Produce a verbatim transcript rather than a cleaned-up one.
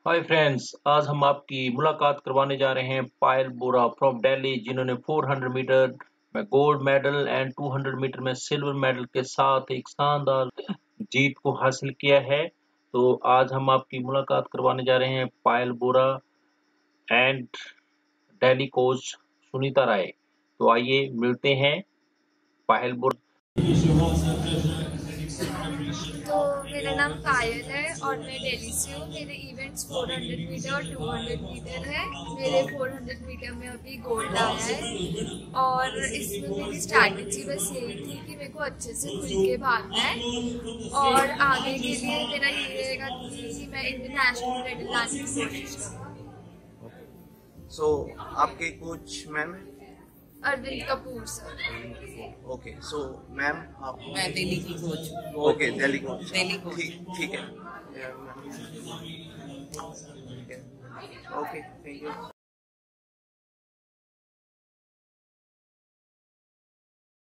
Hi friends, आज हम आपकी मुलाकात करवाने जा रहे हैं पायल बोरा फ्रॉम दिल्ली, जिन्होंने चार सौ मीटर में गोल्ड मेडल एंड दो सौ मीटर में सिल्वर मेडल के साथ एक शानदार जीत को हासिल किया है। तो आज हम आपकी मुलाकात करवाने जा रहे हैं पायल बोरा एंड दिल्ली कोच सुनीता राय। तो आइए मिलते हैं पायल बोरा। तो मेरा नाम पायल है और मैं दिल्ली से हूँ। मेरे इवेंट्स चार सौ मीटर और दो सौ मीटर है। मेरे चार सौ मीटर में अभी गोल्ड आया है और इसमें मेरी स्ट्रैटेजी बस यही थी कि मेरे को अच्छे से खुल के भागना है और आगे के लिए मेरा ये रहेगा कि मैं इंटरनेशनल मेडल लाने की कोशिश करूँगा। सो आपके coach ma'am Arvind Kapoor sir. Okay, so ma'am आप मैं दिल्ली की coach. Okay, Delhi coach. Delhi coach. ठीक ठीक है। Okay, thank you.